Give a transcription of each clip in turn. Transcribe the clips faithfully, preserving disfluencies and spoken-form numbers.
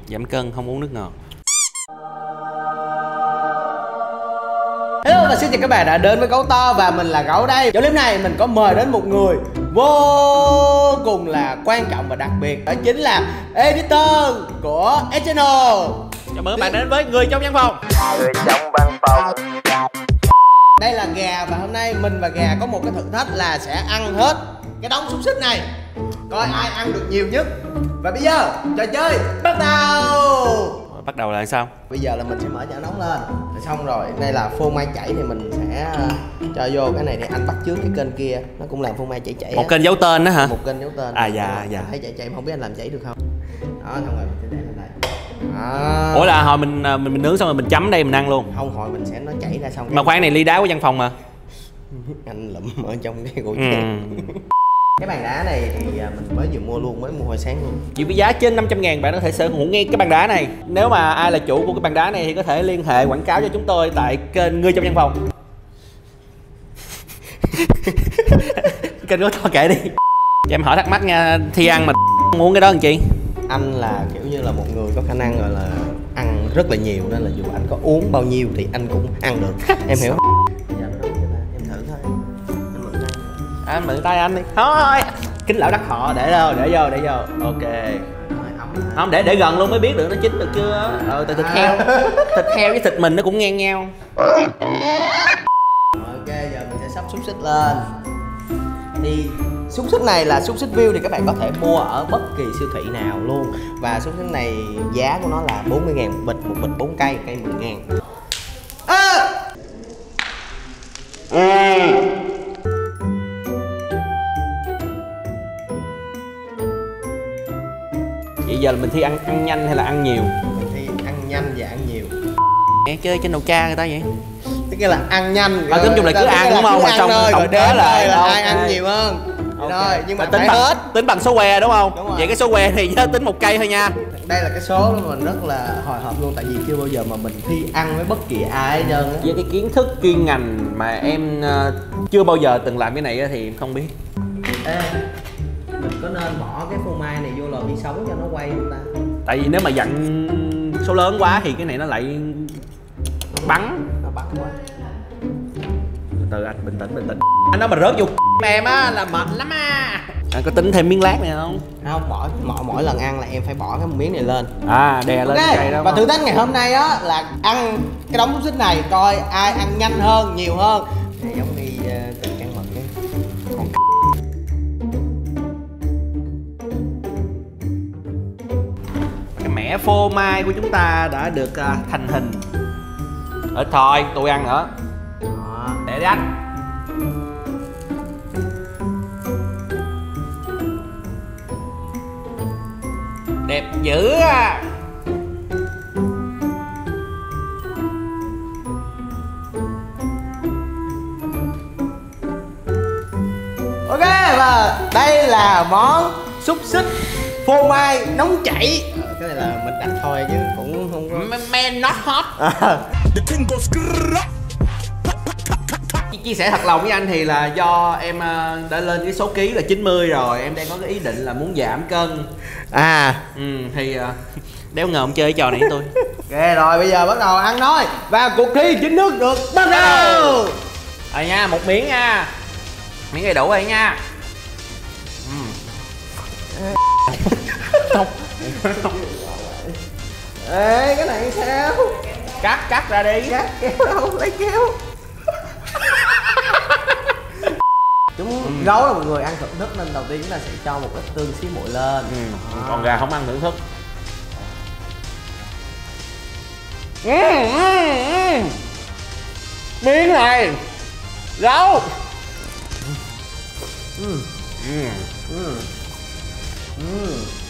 Giảm cân không uống nước ngọt. Hello và xin chào các bạn đã đến với Gấu To và mình là Gấu đây. Trong clip này mình có mời đến một người vô cùng là quan trọng và đặc biệt, đó chính là editor của Eternal. Chào mừng các bạn đến với Người Trong Văn Phòng. Người trong văn phòng. Đây là Gà và hôm nay mình và Gà có một cái thử thách là sẽ ăn hết cái đống xúc xích này, coi ai ăn được nhiều nhất. Và bây giờ trò chơi bắt đầu. Bắt đầu là sao? Bây giờ là mình sẽ mở chảo nóng lên. Rồi xong rồi, đây là phô mai chảy thì mình sẽ cho vô cái này để anh bắt trước cái kênh kia, nó cũng làm phô mai chảy chảy. Một kênh giấu tên đó hả? Một kênh giấu tên. À dạ dạ. Thấy chảy chảy mà không biết anh làm chảy được không? Đó, xong rồi mình sẽ để lên đây. À. Ủa là hồi mình mình mình nướng xong rồi mình chấm đây mình ăn luôn. Không, hồi mình sẽ nó chảy ra xong. Mà khoan này ly đá của văn phòng mà. Anh lụm ở trong cái gỗ Ừ. chén. Cái bàn đá này thì mình mới vừa mua luôn, mới mua hồi sáng luôn. Chỉ với giá trên năm trăm ngàn bạn có thể sở hữu ngay cái bàn đá này. Nếu mà ai là chủ của cái bàn đá này thì có thể liên hệ quảng cáo cho chúng tôi tại kênh Người Trong Văn Phòng. Kênh của tôi kể đi. Cho em hỏi thắc mắc nha, Thi ăn mà muốn cái đó làm chi? Anh là kiểu như là một người có khả năng gọi là ăn rất là nhiều, nên là dù anh có uống bao nhiêu thì anh cũng ăn được. Em hiểu không? Bây giờ nó nóng cho ta, em thử thôi. Anh mượn tay. À, mượn tay anh đi. Thôi. Kính lão đắc họ để đâu, để vô, để vô. Ok. Rồi, ống hả? Không, để để gần luôn mới biết được nó chín được chưa. Ờ, tại thịt heo, thịt heo với thịt mình nó cũng ngang nhau. Ok, giờ mình sẽ sắp xúc xích lên. Thì xúc xích này là xúc xích view thì các bạn có thể mua ở bất kỳ siêu thị nào luôn. Và xúc xích này giá của nó là bốn mươi ngàn một bịch, một bịch bốn cây, cây mười ngàn. À! Vậy giờ là mình Thi ăn ăn nhanh hay là ăn nhiều? Mình thì ăn nhanh và ăn nhiều. Nghe chơi trên đầu cha người ta vậy? Tức là ăn nhanh. À, tính chung là cứ ăn đúng không? Mà trong tổng kế là là okay. ai ăn nhiều hơn. Okay. Rồi, nhưng mà tính phải bằng, hết. Tính bằng số que đúng không? Đúng rồi. Vậy cái số que thì nhớ tính một cây thôi nha. Đây là cái số mà mình rất là hồi hộp luôn, tại vì chưa bao giờ mà mình Thi ăn với bất kỳ ai hết trơn á. Với cái kiến thức chuyên ngành mà em uh, chưa bao giờ từng làm cái này thì em không biết. Ê, mình có nên bỏ cái phô mai này vô lò vi sóng cho nó quay không ta? Tại vì nếu mà dặn số lớn quá thì cái này nó lại bắn. Nó bắn quá. Từ từ anh, bình tĩnh, bình tĩnh. Anh nói mà rớt vô em á là mệt lắm á. Anh có tính thêm miếng lát này không? Không, bỏ mỗi, mỗi lần ăn là em phải bỏ cái miếng này lên. À, đè lên Ok, cái cây đó. và thử thách ngày hôm nay á là ăn cái đống xúc xích này, coi ai ăn nhanh hơn, nhiều hơn. Thì giống như uh, từng căn mật ấy. Còn cái mẻ phô mai của chúng ta đã được uh, thành hình. Ít thôi, tôi ăn nữa. đó. Để đi anh. Đẹp dữ à. Ok, và đây là món xúc xích phô mai nóng chảy. Ờ, cái này là mình đặt thôi chứ cũng không có. Man not hot. À. Chia sẻ thật lòng với anh thì là do em đã lên cái số ký là chín mươi rồi, em đang có cái ý định là muốn giảm cân. À, Ừ, thì đéo ngờ ông chơi cái trò này với tôi. ok rồi, bây giờ bắt đầu ăn thôi. Và cuộc thi chín nước được bắt đầu. Rồi nha, một miếng nha. Miếng này đủ rồi nha. Ừ. Không. Ê, cái này sao? Cắt, cắt ra đi. Cắt kéo đâu, lấy kéo. Chúng ừ. Gấu là một người ăn thưởng thức nên đầu tiên chúng ta sẽ cho một ít tương xí muội lên. Ừ. À. Còn gà không ăn thưởng thức. Ừ, ừ, ừ. Miếng này gấu. Ừ. Ừ. Ừ. Ừ.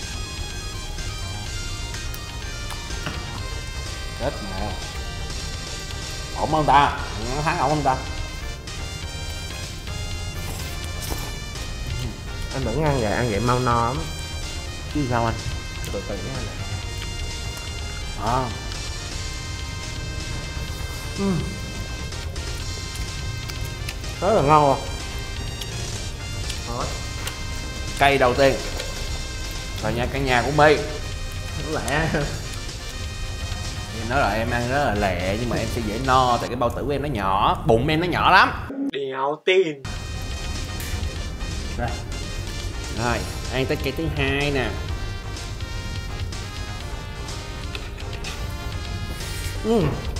Chết mẹ. Ổn không ta? Nó thắng ổn không ta? Anh vẫn ăn vậy, ăn vậy mau no lắm. Chứ sao anh? Từ từ nha anh. À. Ừ. Rất là ngon rồi. Cây đầu tiên rồi nha cả nhà của My. Lẹ. Em nói rồi, em ăn rất là lẹ nhưng mà em sẽ dễ no tại cái bao tử của em nó nhỏ, bụng em nó nhỏ lắm. Đéo tin. Rồi, rồi ăn tới cây thứ hai nè. Ừ.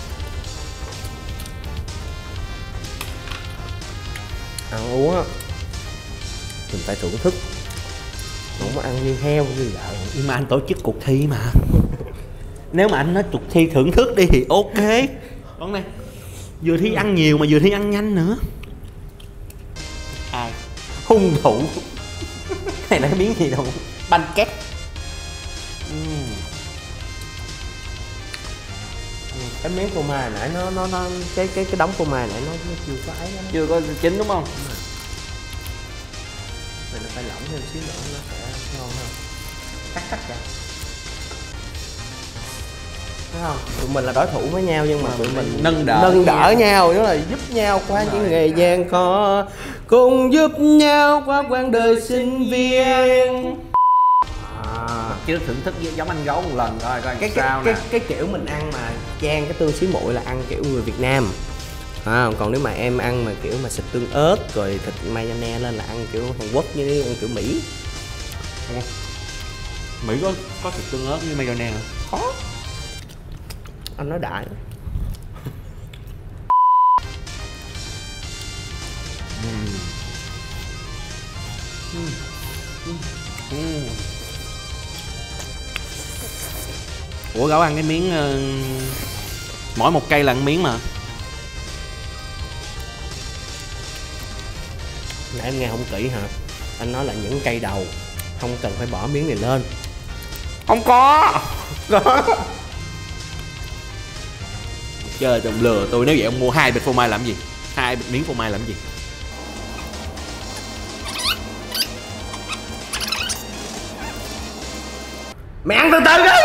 Ăn uống á mình phải thưởng thức, không có ăn như heo như vậy. Nhưng mà anh tổ chức cuộc thi mà. Nếu mà anh nói cuộc thi thưởng thức đi thì ok. Đúng nè, vừa thi ăn nhiều mà vừa thi ăn nhanh nữa. Ai? Hung thủ. Này là cái miếng gì đâu? Banh két. uhm. Cái miếng phô mai nãy nó nó nó cái cái cái đống phô mai nãy nó, nó chưa có ấy lắm. Chưa có chín đúng không? Mình phải lỏng thêm xíu nữa nó sẽ ngon hơn. Cắt cắt ra. Đúng không? Tụi mình là đối thủ với nhau nhưng mà tụi mình nâng đỡ nâng đỡ nhau, đó là giúp nhau qua những ngày gian khó, cùng giúp nhau qua quãng đời sinh viên. À. Chứ thưởng thức giống anh gấu một lần coi coi cái sao cái, nè. cái cái kiểu mình ăn mà chan cái tương xí muội là ăn kiểu người Việt Nam. À, còn nếu mà em ăn mà kiểu mà xịt tương ớt rồi thịt mayonnaise lên là ăn kiểu Hàn Quốc như ăn kiểu Mỹ. Mỹ có có thịt tương ớt với mayonnaise hả? Khó. Anh nói đại. uhm. Uhm. Uhm. Ủa gấu ăn cái miếng uh, mỗi một cây là một miếng mà. Nãy em nghe không kỹ hả? Anh nói là những cây đầu không cần phải bỏ miếng này lên. Không có. Có. Chơi ông lừa tôi, nếu vậy ông mua hai bịch phô mai làm gì? Hai bịch miếng phô mai làm gì? Mày ăn từ từ đi.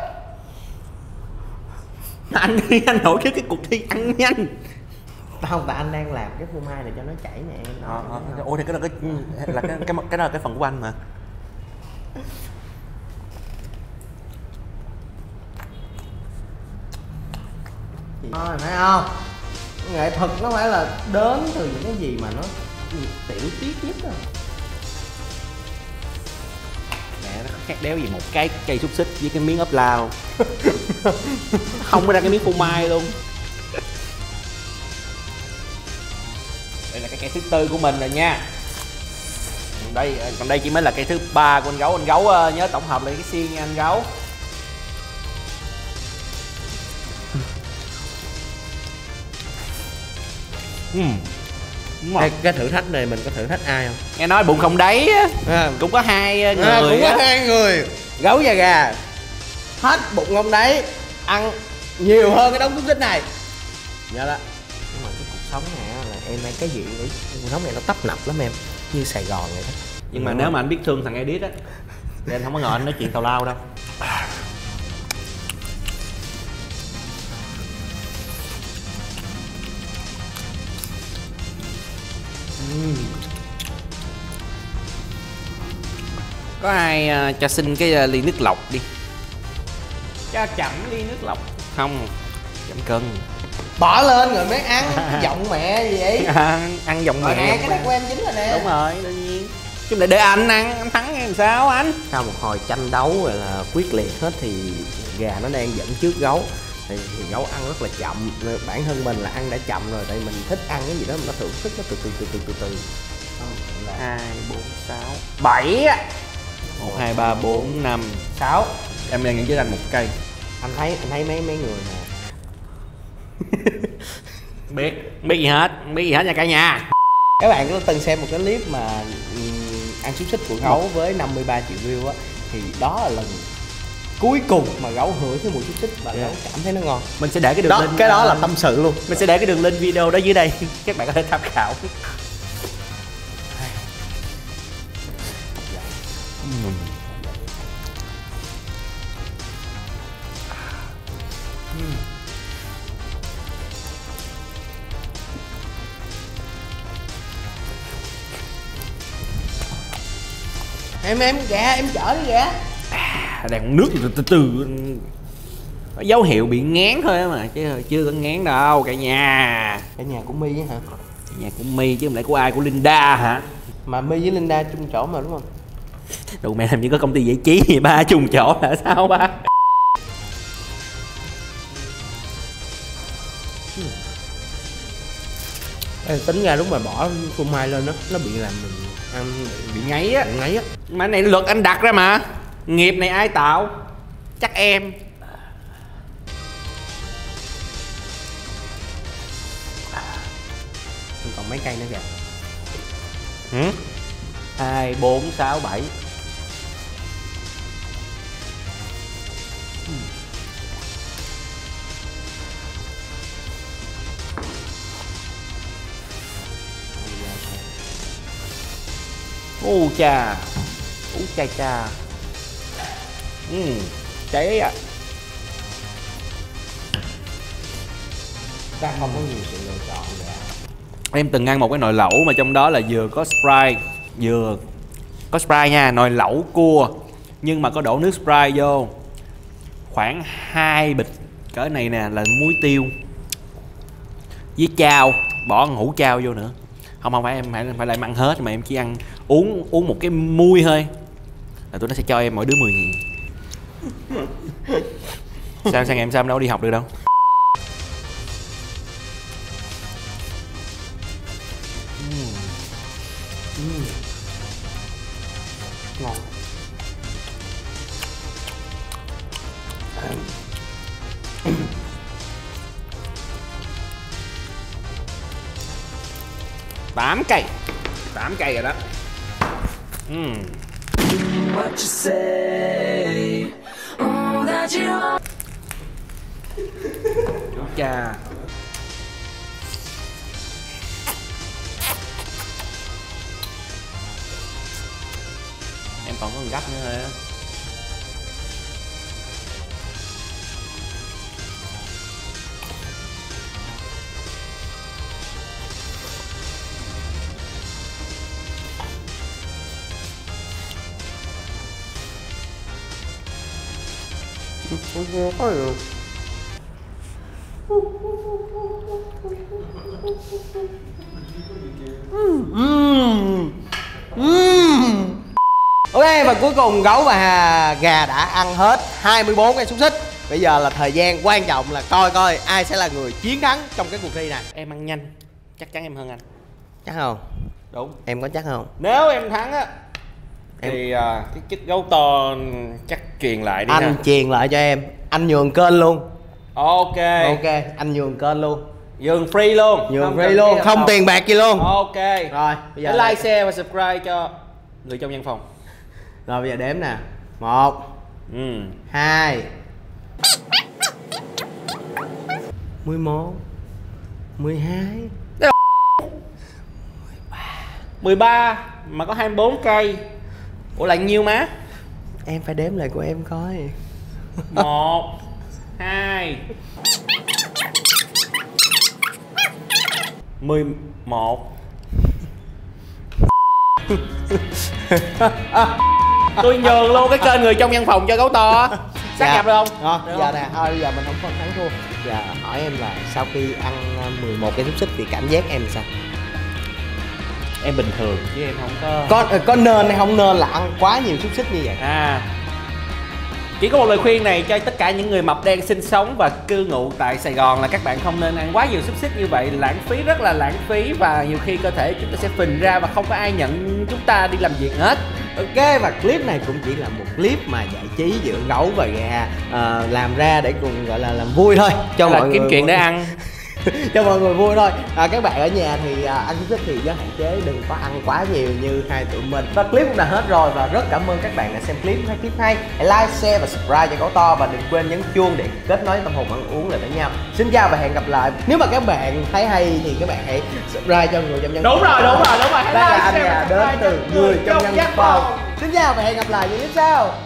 Anh anh tổ chức cái cuộc thi ăn nhanh. Không, tại anh đang làm cái phô mai này cho nó chảy nè em. À, à, ủa thì cái đó cái là cái cái cái đó là cái phần của anh mà. Thôi phải không? Nghệ thuật nó phải là đến từ những cái gì mà nó tiểu tiết nhất đó. Mẹ nó khác đéo gì một cái cây xúc xích với cái miếng ốp lao. Không có ra cái miếng phô mai luôn. Đây là cái cây thứ tư của mình rồi nha. Đây còn đây chỉ mới là cây thứ ba của anh gấu. Anh gấu nhớ tổng hợp lại cái xiên nha anh gấu. uhm. Cái, cái thử thách này mình có thử thách ai không? Nghe nói bụng không đáy á, à, cũng có hai người à, cũng có á. hai người gấu và gà hết bụng không đấy ăn nhiều hơn cái đống xúc xích này. Dạ đó. Nhưng mà cái cuộc sống này là em ăn cái gì đấy, cuộc sống này nó tấp nập lắm em, như Sài Gòn vậy đó. Nhưng mà ừ. nếu mà anh biết thương thằng Edit á thì anh không có ngờ anh nói chuyện tào lao đâu. uhm. Có ai uh, cho xin cái uh, ly nước lọc đi. Cho chậm ly nước lọc. Không, chậm cân. Bỏ lên rồi mới ăn. Giọng mẹ gì vậy? À, ăn giọng mẹ. Nè, cái đất của em chính rồi nè. Đúng rồi, đương nhiên. Chứ để để anh ăn, anh thắng em sao anh? Sau một hồi tranh đấu rồi là quyết liệt hết thì gà nó đang dẫn trước gấu. Thì, thì gấu ăn rất là chậm. Bản thân mình là ăn đã chậm rồi, tại mình thích ăn cái gì đó mà nó thưởng thức nó từ từ từ từ từ từ. Hai, bốn, sáu, bảy. Một, hai, ba, bốn, năm, sáu. Em đang nhận với anh một cây. Anh thấy anh thấy mấy mấy người nè. biết biết gì hết, biết gì hết nha cả nhà. Các bạn có từng xem một cái clip mà um, ăn xúc xích của gấu với năm mươi ba triệu view á, thì đó là lần cuối cùng mà gấu hửi cái mùi xúc xích và yeah. gấu cảm thấy nó ngon. Mình sẽ để cái đường đó, link, cái đó là tâm sự luôn. Mình sẽ để cái đường link video đó dưới đây, các bạn có thể tham khảo. uhm. Uhm. Em em gà em chở đi gà. À, đang uống nước từ từ từ. Có dấu hiệu bị ngán thôi á mà chứ chưa có ngán đâu cả nhà. Cả nhà của My hả? Cả nhà của My chứ không lẽ của ai, của Linda hả? Mà My với Linda chung chỗ mà đúng không? Đồ mẹ làm như có công ty giải trí gì ba chung chỗ là sao ba? Ê, tính ra lúc mà bỏ phô mai lên đó, nó bị làm mình ăn Bị ngáy á. bị ngáy á. Mà này luật anh đặt ra mà. Nghiệp này ai tạo? Chắc em. Còn mấy cây nữa kìa. Hử? Hai, bốn, sáu, bảy. U cha. U cha cha. Ừ, cháy à. Ta không có nhiều sự lựa chọn cả. Em từng ăn một cái nồi lẩu mà trong đó là vừa có Sprite, vừa có Sprite nha, nồi lẩu cua nhưng mà có đổ nước Sprite vô. Khoảng hai bịch cỡ này nè là muối tiêu với chao, bỏ hũ chao vô nữa. Không không phải em phải phải lại ăn hết mà em chỉ ăn uống uống một cái muôi thôi. Là tụi nó sẽ cho em mỗi đứa mười nghìn. Sao sang em sao em đâu đi học được đâu. Ngon. Tám cây, tám cây rồi đó. Uhm. Chà. Em còn có một gấp nữa thôi á. Ok, và cuối cùng Gấu và Gà đã ăn hết hai mươi bốn cái xúc xích. Bây giờ là thời gian quan trọng là coi coi ai sẽ là người chiến thắng trong cái cuộc thi này. Em ăn nhanh, chắc chắn em hơn anh. Chắc không? Đúng. Em có chắc không? Nếu em thắng á Em... thì uh, cái chiếc gấu to chắc truyền lại đi. Anh ha. truyền lại cho em. Anh nhường kênh luôn. Ok. Ok, anh nhường kênh luôn. Nhường free luôn. Nhường free luôn, không học. Tiền bạc gì luôn. Ok. Rồi, bây giờ like, là... share và subscribe cho người trong văn phòng. Rồi bây giờ đếm nè. Một. Ừ. Hai. Mười một. Mười hai. Mười ba mà có hai mươi bốn cây. Ủa là nhiêu má? Em phải đếm lại của em coi. Một, hai, mười một. Tôi nhường luôn cái kênh người trong văn phòng cho Gấu to. Xác Dạ. nhập được không? Rồi, Được giờ không? nè, thôi bây giờ mình không có thắng thua. Giờ hỏi em là sau khi ăn mười một cái xúc xích thì cảm giác em sao? Em bình thường chứ em không có Có có nên hay không nên là ăn quá nhiều xúc xích như vậy? À, chỉ có một lời khuyên này cho tất cả những người mập đang sinh sống và cư ngụ tại Sài Gòn là các bạn không nên ăn quá nhiều xúc xích như vậy, lãng phí, rất là lãng phí và nhiều khi cơ thể chúng ta sẽ phình ra và không có ai nhận chúng ta đi làm việc hết. Ok, và clip này cũng chỉ là một clip mà giải trí giữa Gấu và Gà uh, làm ra để cùng gọi là làm vui thôi cho Là mọi kiếm người chuyện để ăn. cho mọi người vui thôi. À, các bạn ở nhà thì à, ăn xúc xích thì giới hạn chế, đừng có ăn quá nhiều như hai tụi mình. Và clip cũng đã hết rồi và rất cảm ơn các bạn đã xem clip. Thấy clip hay hãy like, share và subscribe cho Gấu to và đừng quên nhấn chuông để kết nối tâm hồn ăn uống lại với nhau. Xin chào và hẹn gặp lại. Nếu mà các bạn thấy hay thì các bạn hãy subscribe cho người trong nhân Đúng rồi, đúng rồi, đúng rồi. Đây là anh Gà đến từ người trong nhân phòng. Xin chào và hẹn gặp lại những clip sau.